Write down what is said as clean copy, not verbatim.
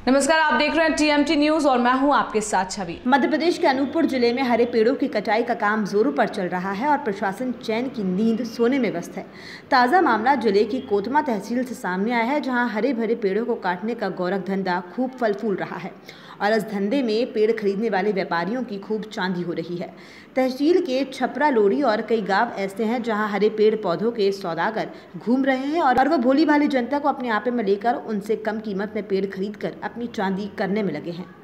नमस्कार, आप देख रहे हैं टीएमटी न्यूज और मैं हूं आपके साथ छवि। मध्य प्रदेश के अनूपपुर जिले में हरे पेड़ों की कटाई का काम जोरों पर चल रहा है और प्रशासन चैन की नींद सोने में व्यस्त है। ताज़ा मामला जिले की कोतमा तहसील से सामने आया है, जहां हरे भरे पेड़ों को काटने का गोरख धंधा खूब फल फूल रहा है और इस धंधे में पेड़ खरीदने वाले व्यापारियों की खूब चांदी हो रही है। तहसील के छपरा लोड़ी और कई गांव ऐसे हैं जहां हरे पेड़ पौधों के सौदागर घूम रहे हैं और वह भोली भाली जनता को अपने आपे में लेकर उनसे कम कीमत में पेड़ खरीदकर अपनी चांदी करने में लगे हैं।